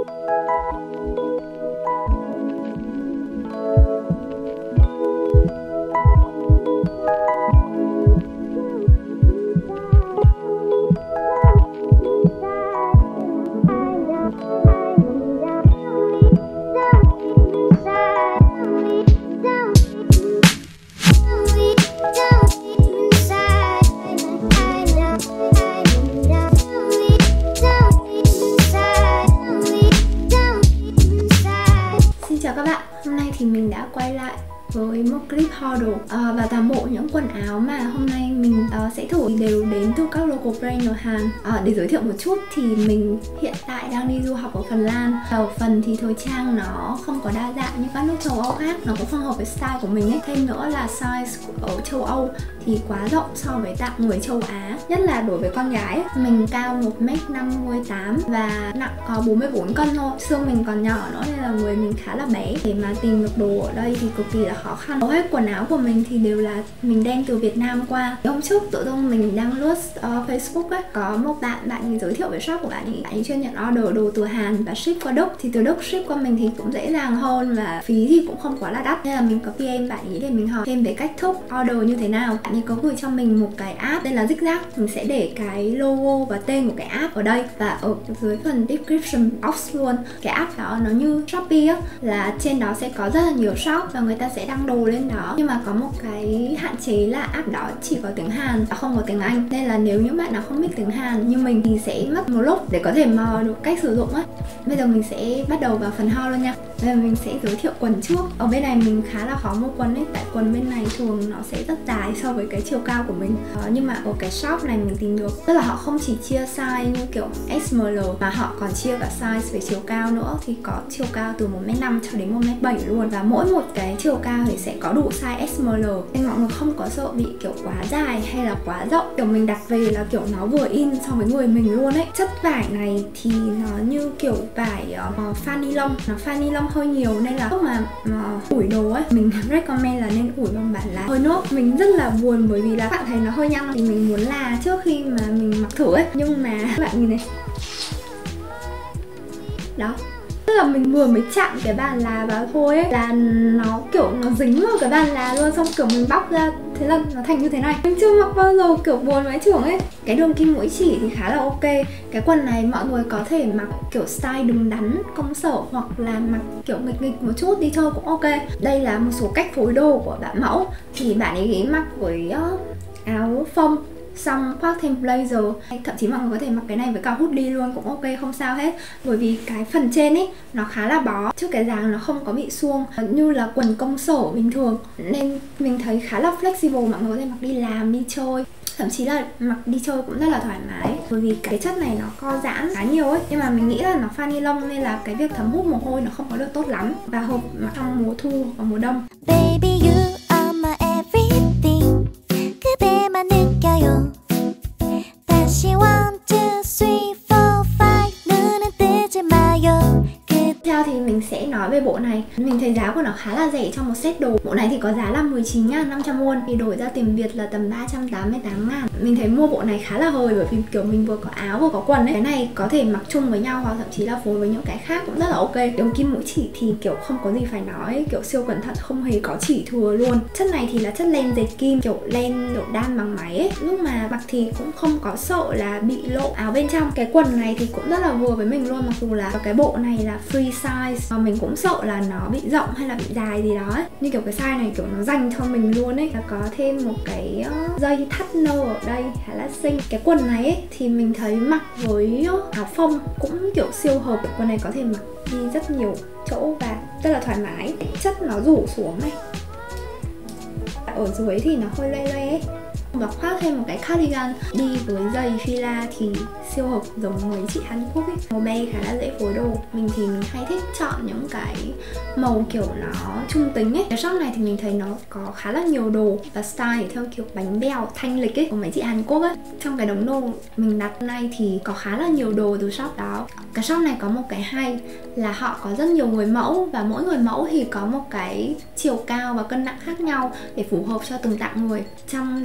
Mình đã quay lại với một clip haul đồ và toàn bộ những quần áo mà hôm nay mình sẽ thử đều đến từ các local brand ở Hàn. Để giới thiệu một chút thì mình hiện tại đang đi du học ở Phần Lan. Ở phần thì thời trang nó không có đa dạng như các nước châu Âu khác, nó cũng không hợp với style của mình ấy. Thêm nữa là size ở châu Âu thì quá rộng so với tạng người châu Á, nhất là đối với con gái ấy. Mình cao 1m58 và nặng có 44 cân thôi. Xương mình còn nhỏ nữa nên là người mình khá là bé. Để mà tìm được đồ ở đây thì cực kỳ là khó khăn. Hầu hết quần áo của mình thì đều là mình đem từ Việt Nam qua. Hôm trước tự dưng mình đang lướt Facebook ấy, có một bạn ấy giới thiệu về shop của bạn ấy chuyên nhận order đồ từ Hàn và ship qua Đức. Thì từ Đức ship qua mình thì cũng dễ dàng hơn và phí thì cũng không quá là đắt. Nên là mình có PM bạn ấy để mình hỏi thêm về cách thức order như thế nào. Bạn ấy có gửi cho mình một cái app tên là Zigzag. Mình sẽ để cái logo và tên của cái app ở đây và ở dưới phần description box luôn. Cái app đó nó như Shopee á, là trên đó sẽ có rất là nhiều shop và người ta sẽ đăng đồ lên đó. Nhưng mà có một cái hạn chế là app đó chỉ có tiếng Hàn và không có tiếng Anh. Nên là nếu như bạn nào không biết tiếng Hàn như mình thì sẽ mất một lúc để có thể mò được cách sử dụng á. Bây giờ mình sẽ bắt đầu vào phần haul luôn nha. Bây giờ mình sẽ giới thiệu quần trước. Ở bên này mình khá là khó mua quần ấy, tại quần bên này thường nó sẽ rất dài so với cái chiều cao của mình. Nhưng mà ở cái shop này mình tìm được, tức là họ không chỉ chia size như kiểu SML mà họ còn chia cả size về chiều cao nữa. Thì có chiều cao từ 1m5 cho đến 1m7 luôn. Và mỗi một cái chiều cao thì sẽ có đủ size SML. Nên mọi người không có sợ bị kiểu quá dài hay là quá rộng. Kiểu mình đặt về là kiểu nó vừa in so với người mình luôn ấy. Chất vải này thì nó như kiểu vải pha ni lông. Nó pha ni lông hơi nhiều nên là lúc mà ủi đồ ấy, mình recommend là nên ủi bằng bản lá hơi nước. Mình rất là buồn bởi vì là các bạn thấy nó hơi nhăn thì mình muốn là trước khi mà mình mặc thử ấy. Nhưng mà các bạn nhìn này, đó, tức là mình vừa mới chạm cái bàn là vào thôi ấy, là nó kiểu nó dính vào cái bàn là luôn. Xong kiểu mình bóc ra, thế là nó thành như thế này. Mình chưa mặc bao giờ, kiểu buồn vãi chưởng ấy. Cái đường kim mũi chỉ thì khá là ok. Cái quần này mọi người có thể mặc kiểu style đứng đắn công sở hoặc là mặc kiểu nghịch nghịch một chút đi chơi cũng ok. Đây là một số cách phối đồ của bạn mẫu. Thì bạn ấy mặc với áo phông, xong khoác thêm blazer, thậm chí mọi người có thể mặc cái này với cả hoodie luôn cũng ok, không sao hết. Bởi vì cái phần trên ấy nó khá là bó, trước cái dáng nó không có bị suông như là quần công sở bình thường, nên mình thấy khá là flexible. Mọi người có thể mặc đi làm, đi chơi, thậm chí là mặc đi chơi cũng rất là thoải mái. Bởi vì cái chất này nó co giãn khá nhiều ấy, nhưng mà mình nghĩ là nó pha ni lông nên là cái việc thấm hút mồ hôi nó không có được tốt lắm và hợp mặc trong mùa thu và mùa đông. Baby, you are my everything. 그대만 느껴요. 다시 1, 2, 3, 4, 5 눈은 뜨지 마요. Tiếp theo thì mình sẽ nói về bộ này. Mình thấy giá của nó khá là rẻ cho một set đồ. Bộ này thì có giá là 19.500 won, thì đổi ra tiền Việt là tầm 388.000. Mình thấy mua bộ này khá là hời bởi vì kiểu mình vừa có áo vừa có quần ấy. Cái này có thể mặc chung với nhau hoặc thậm chí là phối với những cái khác cũng rất là ok. Đường kim mũi chỉ thì kiểu không có gì phải nói, kiểu siêu cẩn thận, không hề có chỉ thừa luôn. Chất này thì là chất len dệt kim, kiểu len độ đan bằng máy ấy. Lúc mà mặc thì cũng không có sợ là bị lộ áo bên trong. Cái quần này thì cũng rất là vừa với mình luôn, mặc dù là cái bộ này là free size mà mình cũng sợ là nó bị rộng hay là bị dài gì đó ấy. Như kiểu cái size này kiểu nó dành cho mình luôn ấy. Và có thêm một cái dây thắt nơ ở đây khá là xinh. Cái quần này ấy thì mình thấy mặc với áo phông cũng kiểu siêu hợp. Quần này có thể mặc đi rất nhiều chỗ và rất là thoải mái. Chất nó rủ xuống này, ở dưới thì nó hơi loe loe ấy. Và khoác thêm một cái cardigan đi với giày fila thì siêu hợp, giống mấy chị Hàn Quốc ấy. Màu be khá là dễ phối đồ. Mình thì mình hay thích chọn những cái màu kiểu nó trung tính ấy. Cái shop này thì mình thấy nó có khá là nhiều đồ và style theo kiểu bánh bèo thanh lịch ấy của mấy chị Hàn Quốc ấy. Trong cái đống đồ mình đặt nay thì có khá là nhiều đồ từ shop đó. Cái shop này có một cái hay là họ có rất nhiều người mẫu và mỗi người mẫu thì có một cái chiều cao và cân nặng khác nhau để phù hợp cho từng tạng người. Trong đó có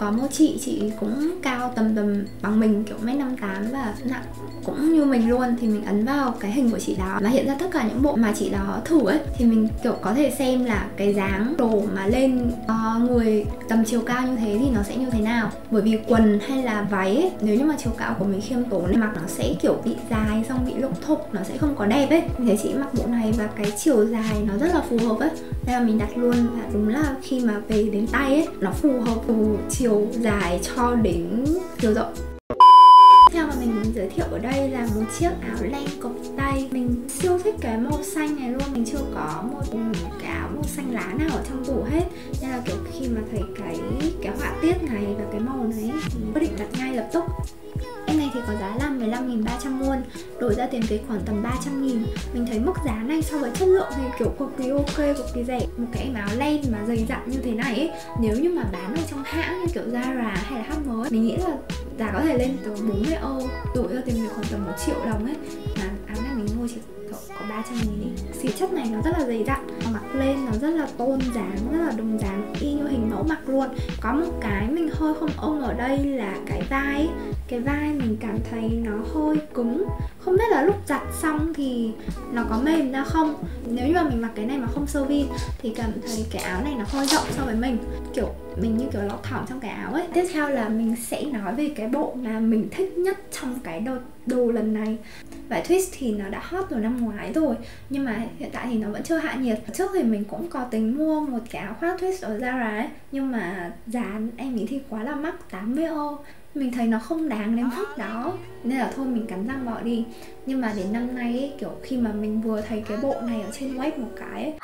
có một chị cũng cao tầm bằng mình, kiểu 1m58 và nặng cũng như mình luôn. Thì mình ấn vào cái hình của chị đó và hiện ra tất cả những bộ mà chị đó thử ấy, thì mình kiểu có thể xem là cái dáng đồ mà lên người tầm chiều cao như thế thì nó sẽ như thế nào. Bởi vì quần hay là váy ấy, nếu như mà chiều cao của mình khiêm tốn ấy, mặc nó sẽ kiểu bị dài xong bị lục thục, nó sẽ không có đẹp ấy. Mình thấy chị mặc bộ này và cái chiều dài nó rất là phù hợp ấy, nên là mình đặt luôn. Và đúng là khi mà về đến tay ấy, nó phù hợp từ chiều dài cho đến chiều rộng. Theo mà mình muốn giới thiệu ở đây là một chiếc áo len cộc tay. Mình siêu thích cái màu xanh này luôn. Mình chưa có một cái áo màu xanh lá nào ở trong tủ hết, nên là kiểu khi mà thấy cái họa tiết này và cái màu này thì mình quyết định đặt ngay lập tức. Em này thì có giá là 15.300 won, đổi ra tiền Việt khoảng tầm 300.000. Mình thấy mức giá này so với chất lượng thì kiểu cực kỳ ok, cực kỳ rẻ. Một cái em áo len mà dày dặn như thế này ấy, nếu như mà bán ở trong hãng như kiểu Zara hay là HM ấy, mình nghĩ là giá có thể lên từ 40 Âu, đổi ra tiền Việt khoảng tầm 1 triệu đồng ấy. Mà áo này mình mua chỉ có 300.000 đi. Xì chất này nó rất là dày dặn, mặc lên nó rất là tôn dáng, rất là đồng dáng, y như hình mẫu mặc luôn. Có một cái mình hơi không ưng ở đây là cái vai ấy. Cái vai mình cảm thấy nó hơi cứng, không biết là lúc giặt xong thì nó có mềm ra không. Nếu như mà mình mặc cái này mà không sơ vin thì cảm thấy cái áo này nó hơi rộng so với mình, kiểu mình như kiểu lọt thỏm trong cái áo ấy. Tiếp theo là mình sẽ nói về cái bộ mà mình thích nhất trong cái đồ lần này. Vải twist thì nó đã hot từ năm ngoái rồi, nhưng mà hiện tại thì nó vẫn chưa hạ nhiệt. Trước thì mình cũng có tính mua một cái áo khoác twist ở Zara ấy, nhưng mà giá em nghĩ thì quá là mắc, 80 Âu. Mình thấy nó không đáng đến mức đó, nên là thôi mình cắn răng bỏ đi. Nhưng mà đến năm nay ấy, kiểu khi mà mình vừa thấy cái bộ này ở trên web một cái ấy,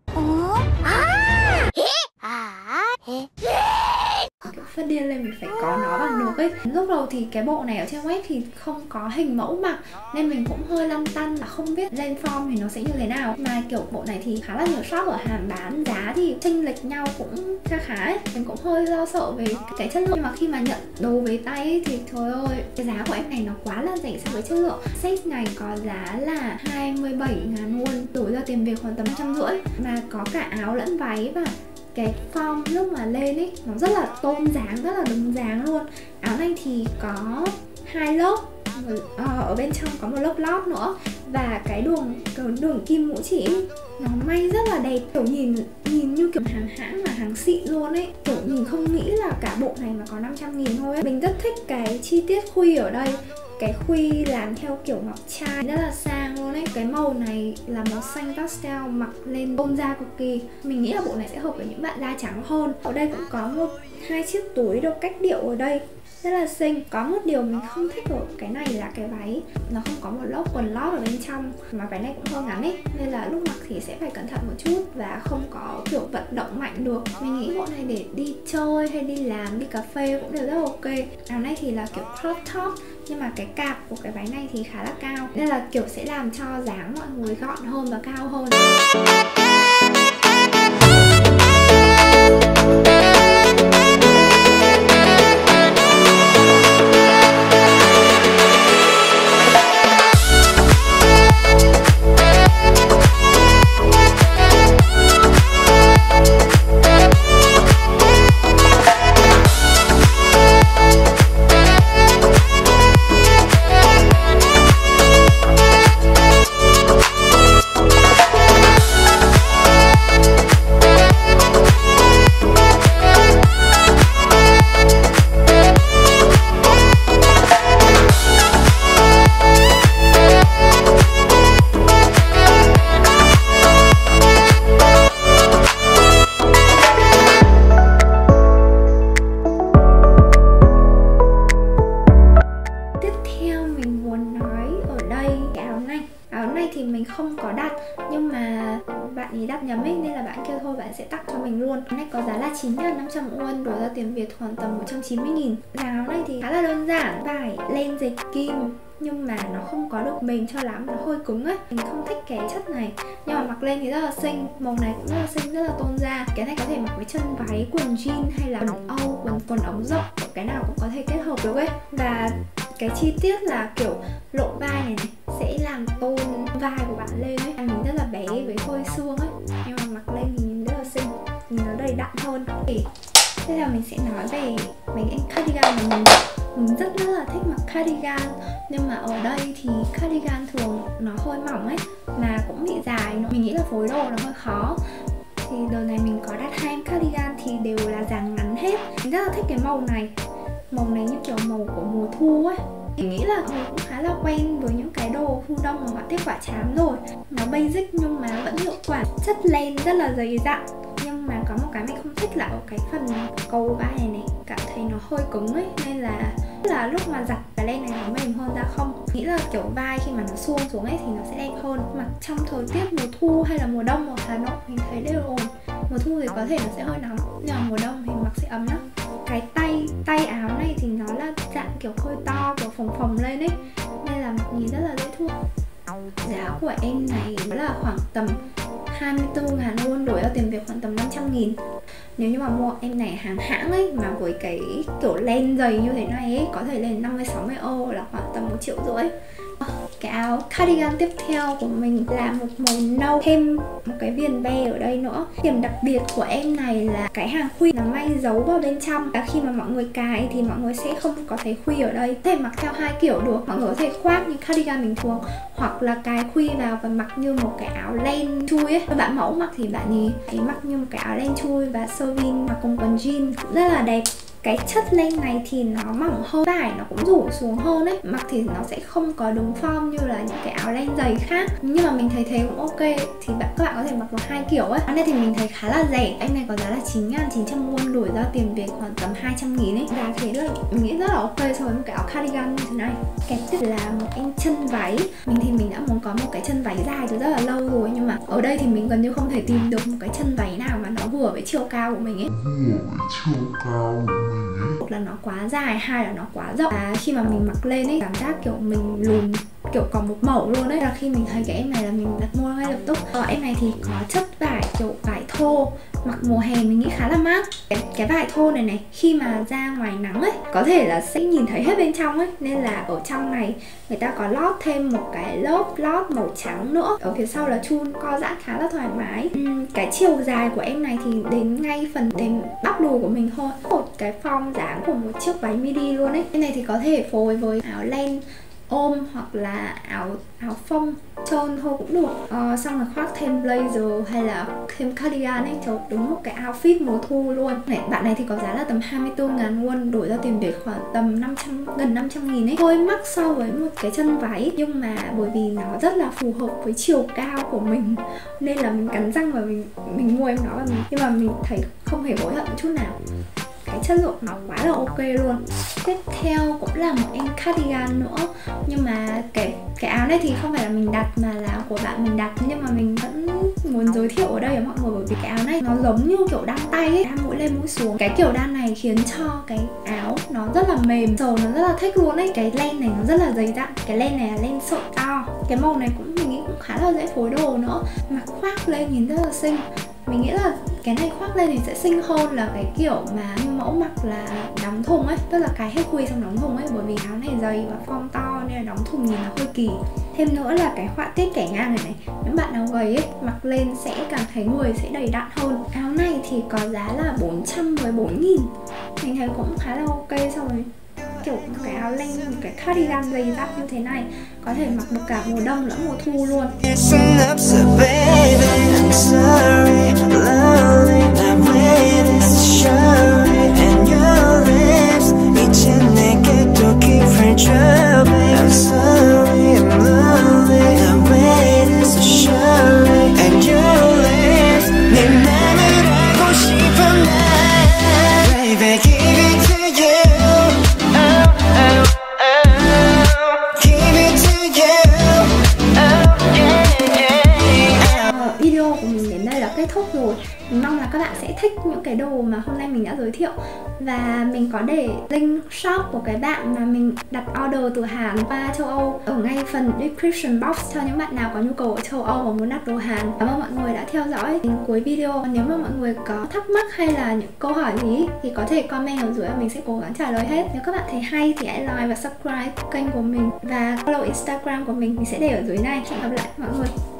kiểu phát điên lên, mình phải có nó bằng được ấy. Lúc đầu thì cái bộ này ở trên web thì không có hình mẫu mặc, nên mình cũng hơi lăn tăn là không biết lên form thì nó sẽ như thế nào. Mà kiểu bộ này thì khá là nhiều shop ở Hàn bán, giá thì chênh lệch nhau cũng khá ấy. Mình cũng hơi lo sợ về cái chất lượng. Nhưng mà khi mà nhận đồ về tay ấy, thì trời ơi, cái giá của em này nó quá là rẻ so với chất lượng. Set này có giá là 27.000 won, đổi ra tiền Việt khoảng tầm 150. Mà có cả áo lẫn váy, và cái form lúc mà lên ấy nó rất là tôn dáng, rất là đúng dáng luôn. Áo này thì có 2 lớp, ở bên trong có một lớp lót nữa. Và cái đường kim mũi chỉ nó may rất là đẹp, kiểu nhìn như kiểu hàng hãng mà hàng xịn luôn ấy. Kiểu mình không nghĩ là cả bộ này mà có 500.000 thôi ấy. Mình rất thích cái chi tiết khuy ở đây. Cái khuy làm theo kiểu ngọc trai rất là sang luôn ấy. Cái màu này là màu xanh pastel, mặc lên tôn da cực kỳ. Mình nghĩ là bộ này sẽ hợp với những bạn da trắng hơn. Ở đây cũng có hai chiếc túi được cách điệu ở đây, rất là xinh. Có một điều mình không thích ở cái này là cái váy, nó không có một lớp quần lót ở bên trong. Mà váy này cũng hơi ngắn ấy, nên là lúc mặc thì sẽ phải cẩn thận một chút và không có kiểu vận động mạnh được. Mình nghĩ bộ này để đi chơi hay đi làm, đi cà phê cũng đều rất là ok. Áo này thì là kiểu crop top, nhưng mà cái cạp của cái váy này thì khá là cao, nên là kiểu sẽ làm cho dáng mọi người gọn hơn và cao hơn. Thì mình không có đặt, nhưng mà bạn ấy đặt nhầm ấy, nên là bạn kêu thôi bạn sẽ tặng cho mình luôn. Áo này có giá là 9.500 won, đổi ra tiền Việt khoảng tầm 190.000. Áo này thì khá là đơn giản, vải len dệt kim, nhưng mà nó không có được mềm cho lắm, nó hơi cứng ấy. Mình không thích cái chất này, nhưng mà mặc lên thì rất là xinh. Màu này cũng rất là xinh, rất là tôn da. Cái này có thể mặc với chân váy, quần jean hay là quần âu, quần ống rộng, cái nào cũng có thể kết hợp được ấy. Và cái chi tiết là kiểu lộ vai này sẽ làm tôn vai của bạn lên ấy. Mình rất là bé với phơi xương ấy, nhưng mà mặc lên thì nhìn rất là xinh, nhìn nó đầy đặn hơn. Thì Tiếp theo mình sẽ nói về mấy cái cardigan mà mình rất là thích mặc cardigan. Nhưng mà ở đây thì cardigan thường nó hơi mỏng ấy, mà cũng bị dài. Mình nghĩ là phối đồ nó hơi khó. Thì đợt này mình có đặt 2 em cardigan thì đều là dáng ngắn hết. Mình rất là thích cái màu này. Màu này như kiểu màu của mùa thu ấy. Mình nghĩ là mình cũng khá là quen với những cái đồ thu đông mà họa tiết quả trám rồi. Nó basic nhưng mà vẫn hiệu quả. Chất len rất là dày dặn. Nhưng mà có một cái mình không thích là ở cái phần cầu vai này cảm thấy nó hơi cứng ấy, nên là lúc mà giặt cái len này nó mềm hơn ra không. Nghĩ là kiểu vai khi mà nó suông xuống ấy thì nó sẽ đẹp hơn. Mặc trong thời tiết mùa thu hay là mùa đông ở Hà Nội mình thấy đều ổn. Mùa thu thì có thể nó sẽ hơi nóng, nhưng mà mùa đông thì mặc sẽ ấm lắm. Cái tay áo này thì nó là dạng kiểu hơi to, kiểu phồng phồng lên ấy, nên là mặc nhìn rất là dễ thương. Giá của em này là khoảng tầm 24.000 won, đổi ra tiền Việt khoảng tầm 500.000. Nếu như mà mua em này hàng hãng ấy, mà với cái kiểu len dày như thế này ấy, có thể lên 50-60 euro, là khoảng tầm 1,5 triệu. Cái áo cardigan tiếp theo của mình là một màu nâu, thêm một cái viền be ở đây nữa. Điểm đặc biệt của em này là cái hàng khuy nó may giấu vào bên trong, và khi mà mọi người cài thì mọi người sẽ không có thấy khuy ở đây. Có thể mặc theo 2 kiểu được, mọi người có thể khoác như cardigan bình thường, hoặc là cài khuy vào và mặc như một cái áo len chui ấy. Bạn mẫu mặc thì bạn ấy mặc như một cái áo len chui và sơ vin mặc cùng quần jean cũng rất là đẹp. Cái chất len này thì nó mỏng hơn, vải nó cũng rủ xuống hơn ấy. Mặc thì nó sẽ không có đứng form như là những cái áo len dày khác. Nhưng mà mình thấy thế cũng ok. Thì các bạn có thể mặc được 2 kiểu ấy. Áo này thì mình thấy khá là rẻ. Em này có giá là 9.900 won, đổi ra tiền Việt khoảng tầm 200.000 ấy. Giá thế là mình nghĩ rất là ok so với một cái áo cardigan như thế này. Cái tiếp là một em chân váy. Mình đã muốn có một cái chân váy dài từ rất là lâu rồi, nhưng mà ở đây thì mình gần như không thể tìm được một cái chân váy nào mà nó vừa với chiều cao của mình ấy. Một là nó quá dài, hai là nó quá rộng. Và khi mà mình mặc lên ấy, cảm giác kiểu mình lùn, kiểu còn một mẩu luôn ấy. Là khi mình thấy cái em này là mình đặt mua ngay lập tức. Em này thì có chất vải kiểu vải thô, mặc mùa hè mình nghĩ khá là mát. Cái vải thô này khi mà ra ngoài nắng ấy, có thể là sẽ nhìn thấy hết bên trong ấy, nên là ở trong này người ta có lót thêm một cái lớp lót màu trắng nữa. Ở phía sau là chun co giãn khá là thoải mái. Cái chiều dài của em này thì đến ngay phần đến bắp đùi của mình thôi. Một cái form dáng của một chiếc váy midi luôn ấy. Em này thì có thể phối với áo len ôm hoặc là áo phông trơn thôi cũng được. Xong rồi khoác thêm blazer hay là thêm cardigan ấy, cho đúng một cái outfit mùa thu luôn. Bạn này thì có giá là tầm 24.000 won, đổi ra tiền Việt khoảng tầm gần 500.000 ấy. Hơi mắc so với một cái chân váy, nhưng mà bởi vì nó rất là phù hợp với chiều cao của mình nên là mình cắn răng và mình mua em nó, nhưng mà mình thấy không hề hối hận một chút nào. Cái chất lượng nó quá là ok luôn. Tiếp theo cũng là một em cardigan nữa, nhưng mà cái áo này thì không phải là mình đặt mà là của bạn mình đặt, nhưng mà mình vẫn muốn giới thiệu ở đây với mọi người, bởi vì cái áo này nó giống như kiểu đan tay ấy, đan mũi lên mũi xuống. Cái kiểu đan này khiến cho cái áo nó rất là mềm, sờ nó rất là thích luôn ấy. Cái len này nó rất là dày dặn, cái len này là len sợi to. Cái màu này cũng mình nghĩ cũng khá là dễ phối đồ nữa, mặc khoác lên nhìn rất là xinh. Mình nghĩ là cái này khoác lên thì sẽ xinh hơn là cái kiểu mà như mẫu mặc là đóng thùng ấy, tức là cài hết khuy xong đóng thùng ấy, bởi vì áo này dày và form to nên là đóng thùng nhìn nó hơi kỳ. Thêm nữa là cái họa tiết kẻ ngang này những bạn nào gầy ấy mặc lên sẽ cảm thấy người sẽ đầy đặn hơn. Áo này thì có giá là 414.000, mình thấy cũng khá là ok so với kiểu một cái áo len, một cái cardigan dày dặn như thế này, có thể mặc được cả mùa đông lẫn mùa thu luôn. Video của mình đến đây là kết thúc rồi. Mình mong là các bạn sẽ thích những cái đồ mà hôm nay mình đã giới thiệu. Và mình có để link shop của cái bạn mà mình đặt order từ Hàn qua châu Âu ở ngay phần description box cho những bạn nào có nhu cầu ở châu Âu và muốn đặt đồ Hàn. Cảm ơn mọi người đã theo dõi đến cuối video. Nếu mà mọi người có thắc mắc hay là những câu hỏi gì thì có thể comment ở dưới, mình sẽ cố gắng trả lời hết. Nếu các bạn thấy hay thì hãy like và subscribe kênh của mình và follow Instagram của mình sẽ để ở dưới này. Hẹn gặp lại mọi người.